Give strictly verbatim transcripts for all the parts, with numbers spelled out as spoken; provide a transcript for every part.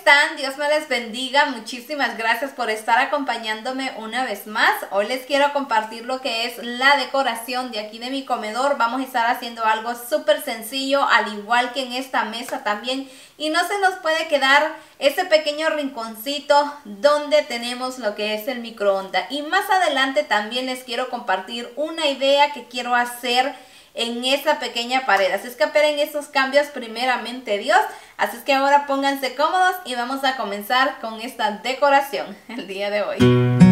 están? Dios me les bendiga. Muchísimas gracias por estar acompañándome una vez más. Hoy les quiero compartir lo que es la decoración de aquí de mi comedor. Vamos a estar haciendo algo súper sencillo, al igual que en esta mesa también. Y no se nos puede quedar ese pequeño rinconcito donde tenemos lo que es el microondas. Y más adelante también les quiero compartir una idea que quiero hacer en esa pequeña pared. Así es que esperen esos cambios primeramente Dios. Así es que ahora pónganse cómodos y vamos a comenzar con esta decoración el día de hoy.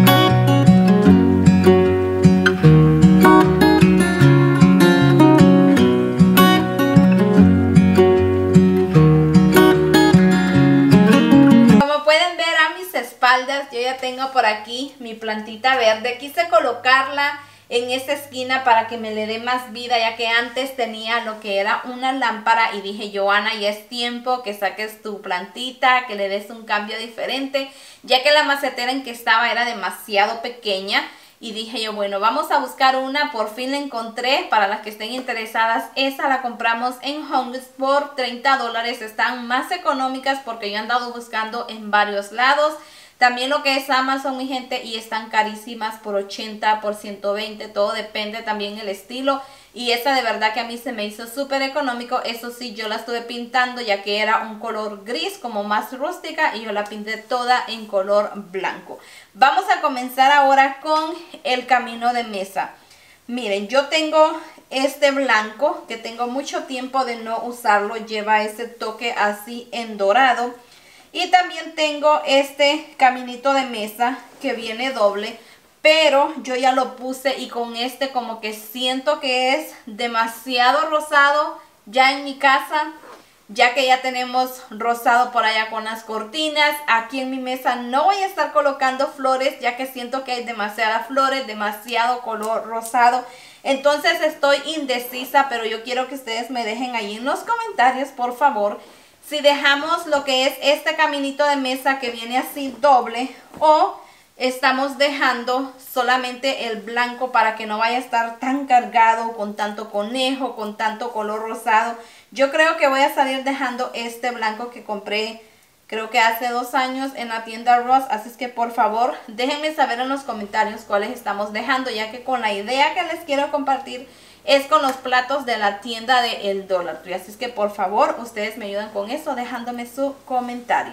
Como pueden ver a mis espaldas, yo ya tengo por aquí mi plantita verde. Quise colocarla en esta esquina para que me le dé más vida, ya que antes tenía lo que era una lámpara y dije, Joana, ya es tiempo que saques tu plantita, que le des un cambio diferente, ya que la macetera en que estaba era demasiado pequeña. Y dije yo, bueno, vamos a buscar una. Por fin la encontré. Para las que estén interesadas, esa la compramos en Home Goods por treinta dólares. Están más económicas porque yo he andado buscando en varios lados. También lo que es Amazon, mi gente, y están carísimas por ochenta, por ciento veinte, todo depende también el estilo. Y esta de verdad que a mí se me hizo súper económico. Eso sí, yo la estuve pintando ya que era un color gris, como más rústica, y yo la pinté toda en color blanco. Vamos a comenzar ahora con el camino de mesa. Miren, yo tengo este blanco que tengo mucho tiempo de no usarlo. Lleva ese toque así en dorado. Y también tengo este caminito de mesa que viene doble, pero yo ya lo puse y con este como que siento que es demasiado rosado ya en mi casa, ya que ya tenemos rosado por allá con las cortinas. Aquí en mi mesa no voy a estar colocando flores, ya que siento que hay demasiadas flores, demasiado color rosado. Entonces estoy indecisa, pero yo quiero que ustedes me dejen ahí en los comentarios, por favor, si dejamos lo que es este caminito de mesa que viene así doble, o estamos dejando solamente el blanco para que no vaya a estar tan cargado con tanto conejo, con tanto color rosado. Yo creo que voy a salir dejando este blanco que compré creo que hace dos años en la tienda Ross. Así es que por favor déjenme saber en los comentarios cuáles estamos dejando, ya que con la idea que les quiero compartir es con los platos de la tienda de El Dollar Tree. Así es que por favor ustedes me ayudan con eso dejándome su comentario.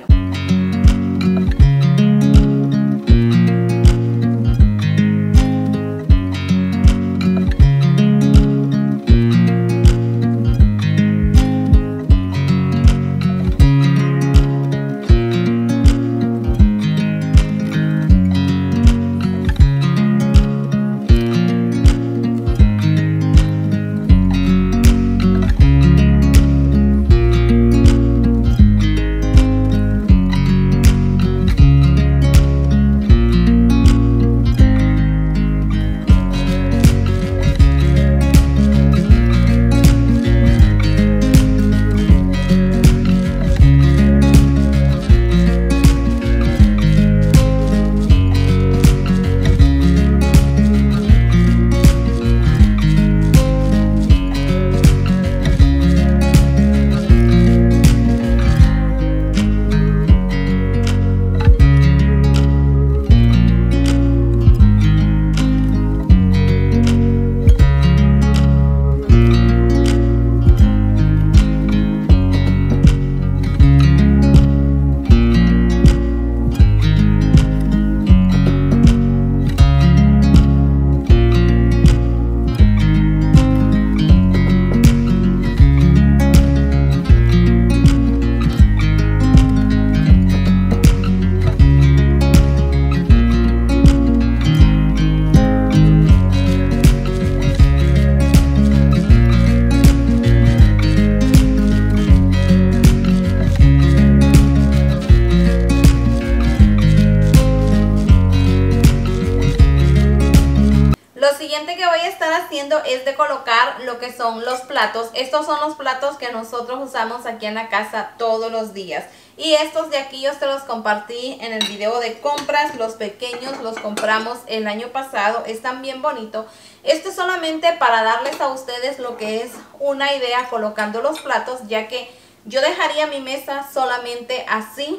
Haciendo es de colocar lo que son los platos. Estos son los platos que nosotros usamos aquí en la casa todos los días. Y estos de aquí yo se los compartí en el video de compras. Los pequeños los compramos el año pasado. Están bien bonitos. Esto es solamente para darles a ustedes lo que es una idea colocando los platos, ya que yo dejaría mi mesa solamente así,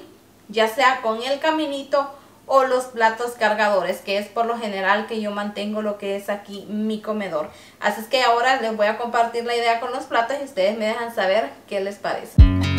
ya sea con el caminito o los platos cargadores, que es por lo general que yo mantengo lo que es aquí mi comedor. Así es que ahora les voy a compartir la idea con los platos y ustedes me dejan saber qué les parece.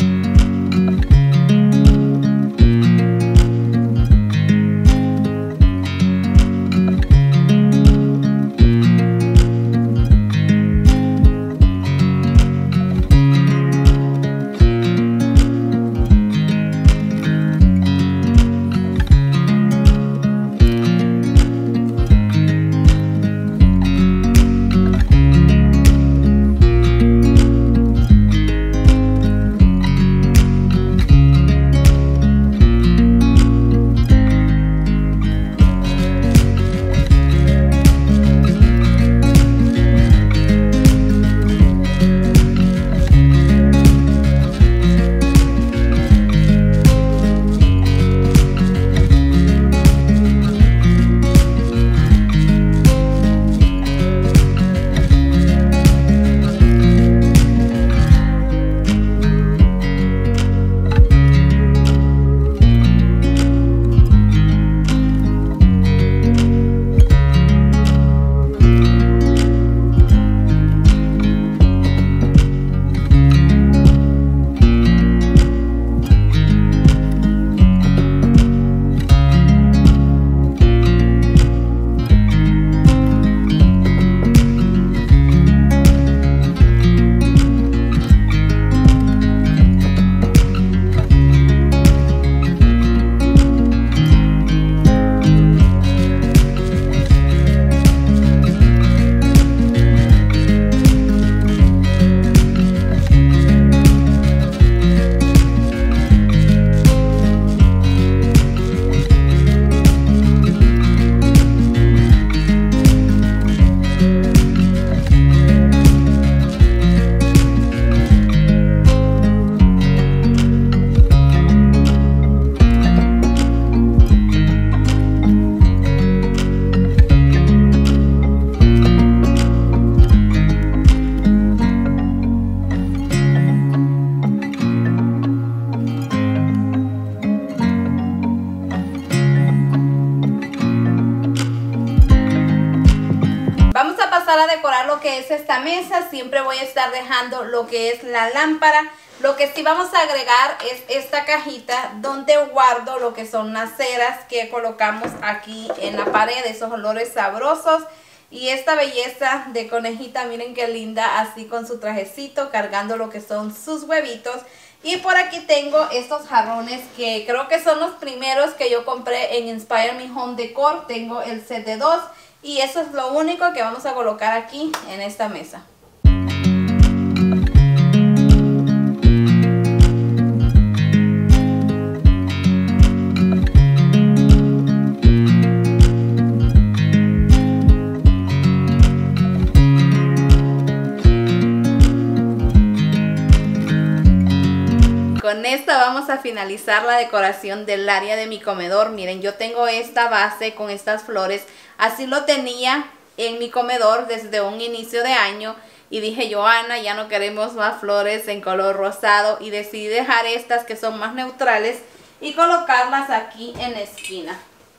A decorar lo que es esta mesa. Siempre voy a estar dejando lo que es la lámpara. Lo que sí vamos a agregar es esta cajita donde guardo lo que son las ceras que colocamos aquí en la pared, esos olores sabrosos. Y esta belleza de conejita, miren qué linda, así con su trajecito, cargando lo que son sus huevitos. Y por aquí tengo estos jarrones que creo que son los primeros que yo compré en Inspire Me Home Decor. Tengo el set de dos. Y eso es lo único que vamos a colocar aquí en esta mesa. Con esta vamos a finalizar la decoración del área de mi comedor. Miren, yo tengo esta base con estas flores. Así lo tenía en mi comedor desde un inicio de año. Y dije, Joana, ya no queremos más flores en color rosado. Y decidí dejar estas que son más neutrales y colocarlas aquí en la esquina.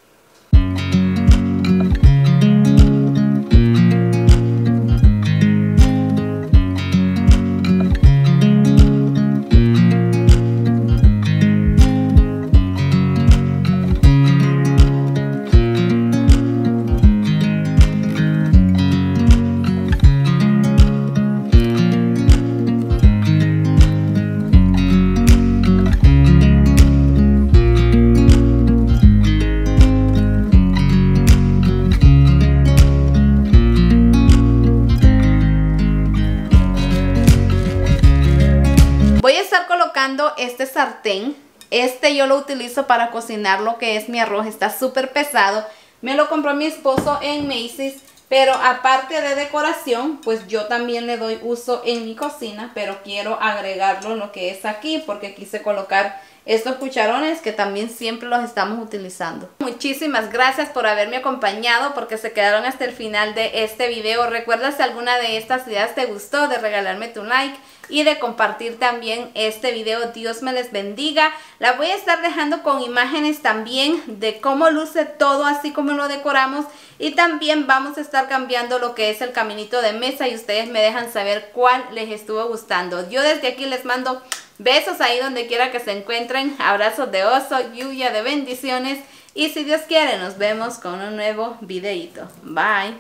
Voy a estar colocando este sartén. Este yo lo utilizo para cocinar lo que es mi arroz. Está súper pesado. Me lo compró mi esposo en Macy's. Pero aparte de decoración, pues yo también le doy uso en mi cocina. Pero quiero agregarlo en lo que es aquí, porque quise colocar estos cucharones que también siempre los estamos utilizando. Muchísimas gracias por haberme acompañado, porque se quedaron hasta el final de este video. Recuerda, si alguna de estas ideas te gustó, de regalarme tu like y de compartir también este video. Dios me les bendiga. La voy a estar dejando con imágenes también de cómo luce todo, así como lo decoramos. Y también vamos a estar cambiando lo que es el caminito de mesa y ustedes me dejan saber cuál les estuvo gustando. Yo desde aquí les mando besos ahí donde quiera que se encuentren. Abrazos de oso, lluvia de bendiciones. Y si Dios quiere, nos vemos con un nuevo videito. Bye.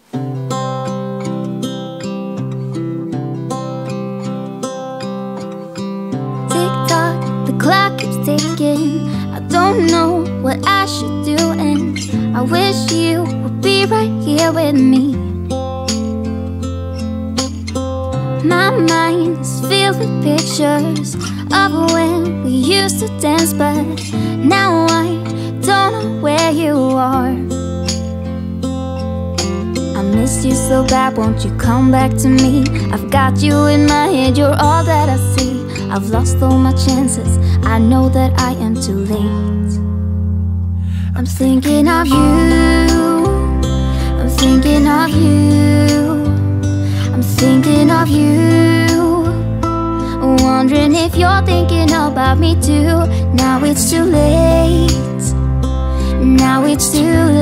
Tick-tock, the clock keeps ticking. I don't know what I should do, and I wish you would be right here with me. My mind is filled with pictures of when we used to dance, but now I don't know where you are. I miss you so bad, won't you come back to me? I've got you in my head, you're all that I see. I've lost all my chances, I know that I am too late. I'm thinking of you, I'm thinking of you, I'm thinking of you, wondering if you're thinking about me too. Now it's too late, now it's too